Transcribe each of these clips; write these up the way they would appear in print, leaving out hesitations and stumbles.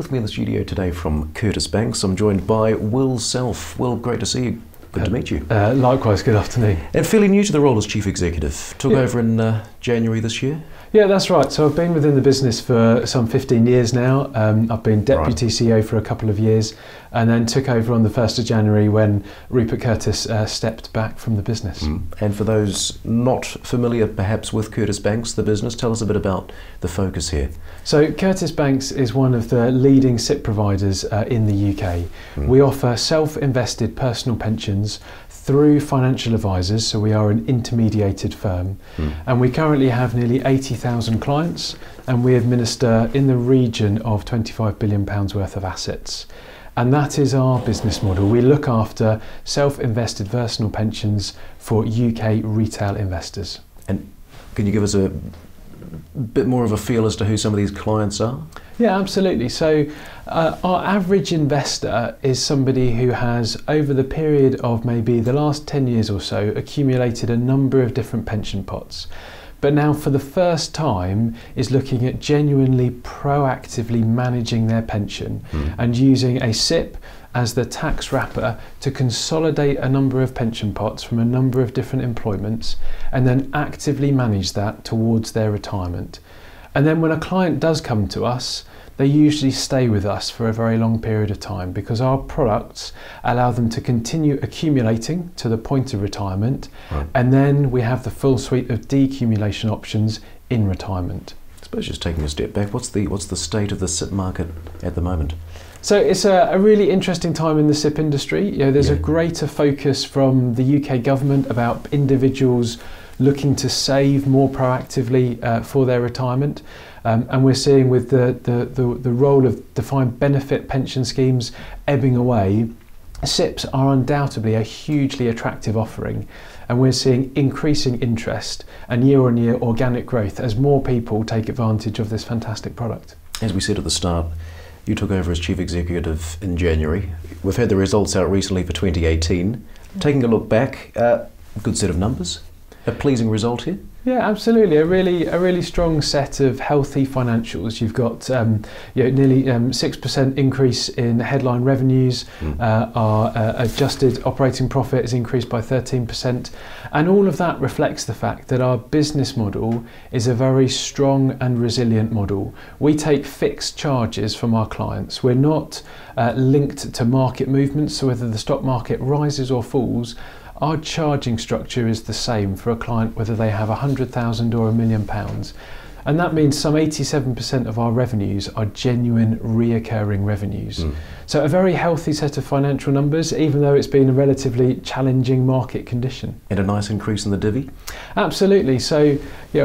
With me in the studio today from Curtis Banks, I'm joined by Will Self. Will, great to see you. Good to meet you. Likewise, good afternoon. And fairly new to the role as Chief Executive. Took over in January this year? Yeah, that's right. So I've been within the business for some 15 years now. I've been Deputy CEO for a couple of years and then took over on the 1st of January when Rupert Curtis stepped back from the business. And for those not familiar perhaps with Curtis Banks, the business, tell us a bit about the focus here. So Curtis Banks is one of the leading SIPP providers in the UK. We offer self-invested personal pensions through financial advisors, so we are an intermediated firm, and we currently have nearly 80,000 clients, and we administer in the region of £25 billion worth of assets. And that is our business model. We look after self-invested personal pensions for UK retail investors. And can you give us a bit more of a feel as to who some of these clients are? Yeah, absolutely. So our average investor is somebody who has, over the period of maybe the last 10 years or so, accumulated a number of different pension pots, but now for the first time is looking at genuinely proactively managing their pension and using a SIPP as the tax wrapper to consolidate a number of pension pots from a number of different employments and then actively manage that towards their retirement. And then when a client does come to us, they usually stay with us for a very long period of time because our products allow them to continue accumulating to the point of retirement, and then we have the full suite of decumulation options in retirement. I suppose just taking a step back, what's the state of the SIPP market at the moment? So it's a really interesting time in the SIPP industry. You know, there's a greater focus from the UK government about individuals looking to save more proactively for their retirement. And we're seeing with the role of defined benefit pension schemes ebbing away, SIPPs are undoubtedly a hugely attractive offering, and we're seeing increasing interest and year-on-year organic growth as more people take advantage of this fantastic product. As we said at the start, you took over as Chief Executive in January. We've had the results out recently for 2018. Taking a look back, good set of numbers, a pleasing result here? Yeah, absolutely. A really strong set of healthy financials. You've got nearly 6% increase in headline revenues. Our adjusted operating profit has increased by 13%, and all of that reflects the fact that our business model is a very strong and resilient model. We take fixed charges from our clients. We're not linked to market movements, so whether the stock market rises or falls, our charging structure is the same for a client whether they have £100,000 or £1 million. And that means some 87% of our revenues are genuine reoccurring revenues. So a very healthy set of financial numbers, even though it's been a relatively challenging market condition. And a nice increase in the divvy? Absolutely. So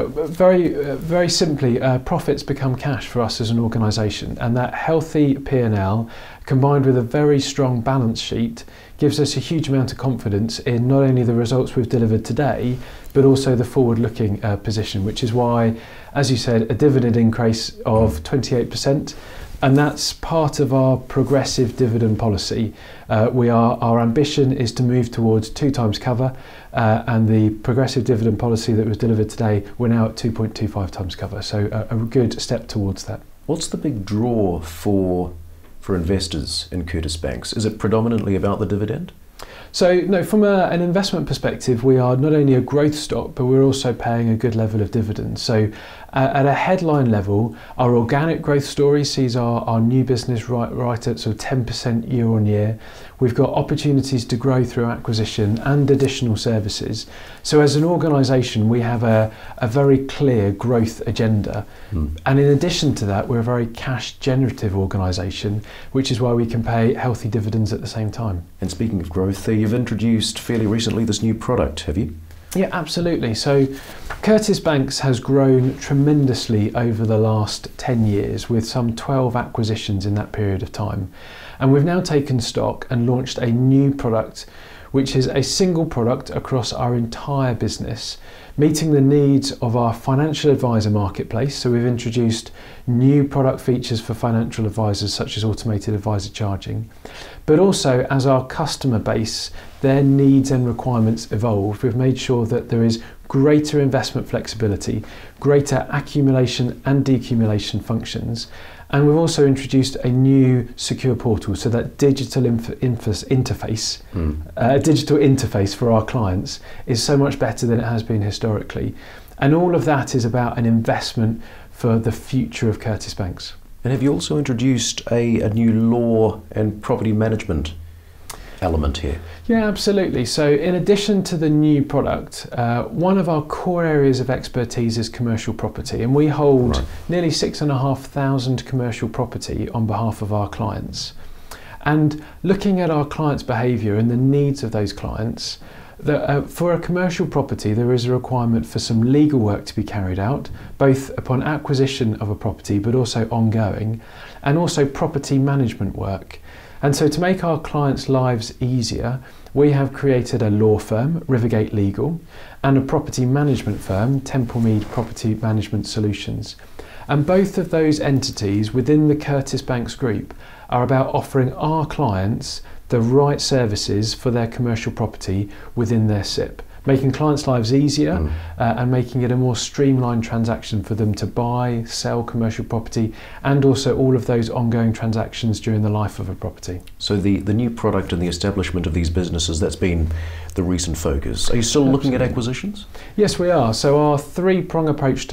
very simply, profits become cash for us as an organisation, and that healthy P&L combined with a very strong balance sheet gives us a huge amount of confidence in not only the results we've delivered today, but also the forward-looking position, which is why, as you said, a dividend increase of 28%, and that's part of our progressive dividend policy. Our ambition is to move towards 2 times cover, and the progressive dividend policy that was delivered today, we're now at 2.25 times cover, so a good step towards that. What's the big draw for investors in Curtis Banks? Is it predominantly about the dividend? So no, from an investment perspective, we are not only a growth stock, but we're also paying a good level of dividends. So at a headline level, our organic growth story sees our new business right at sort of 10% year on year. We've got opportunities to grow through acquisition and additional services. So as an organisation, we have a very clear growth agenda. And in addition to that, we're a very cash generative organisation, which is why we can pay healthy dividends at the same time. And speaking of growth, you've introduced fairly recently this new product, have you? Yeah, absolutely. So Curtis Banks has grown tremendously over the last 10 years with some 12 acquisitions in that period of time. And we've now taken stock and launched a new product, which is a single product across our entire business, meeting the needs of our financial advisor marketplace. So we've introduced new product features for financial advisors such as automated advisor charging, but also as our customer base, their needs and requirements evolve, we've made sure that there is greater investment flexibility, greater accumulation and decumulation functions. And we've also introduced a new secure portal, so that digital interface, digital interface for our clients is so much better than it has been historically. And all of that is about an investment for the future of Curtis Banks. And have you also introduced a new law and property management element here? Yeah, absolutely. So in addition to the new product, one of our core areas of expertise is commercial property, and we hold nearly 6,500 commercial property on behalf of our clients. And looking at our clients' behaviour and the needs of those clients, for a commercial property there is a requirement for some legal work to be carried out, both upon acquisition of a property but also ongoing, and also property management work. And so to make our clients' lives easier, we have created a law firm, Rivergate Legal, and a property management firm, Templemead Property Management Solutions. And both of those entities within the Curtis Banks Group are about offering our clients the right services for their commercial property within their SIPP, making clients' lives easier and making it a more streamlined transaction for them to buy, sell commercial property, and also all of those ongoing transactions during the life of a property. So the new product and the establishment of these businesses, that's been the recent focus. Are you still looking at acquisitions? Yes, we are. So our three-pronged approach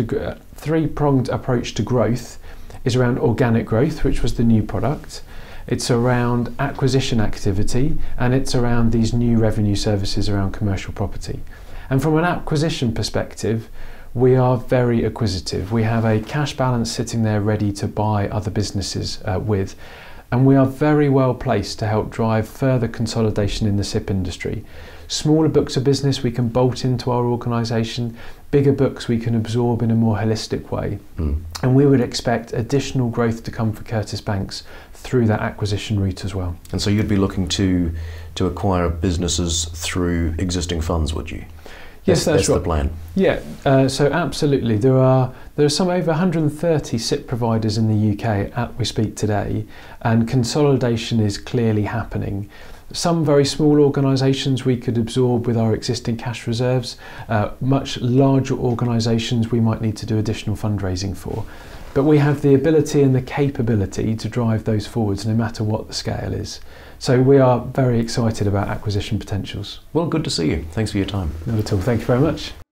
to growth is around organic growth, which was the new product. It's around acquisition activity, and it's around these new revenue services around commercial property. And from an acquisition perspective, we are very acquisitive. We have a cash balance sitting there ready to buy other businesses with, and we are very well placed to help drive further consolidation in the SIPP industry. Smaller books of business we can bolt into our organisation, bigger books we can absorb in a more holistic way. And we would expect additional growth to come for Curtis Banks through that acquisition route as well. And so you'd be looking to acquire businesses through existing funds, would you? Yes, that's right. The plan. Yeah, so absolutely. There are some over 130 SIPP providers in the UK as we speak today, and consolidation is clearly happening. Some very small organisations we could absorb with our existing cash reserves. Much larger organisations we might need to do additional fundraising for. But we have the ability and the capability to drive those forwards no matter what the scale is. So we are very excited about acquisition potentials. Well, good to see you. Thanks for your time. Not at all. Thank you very much.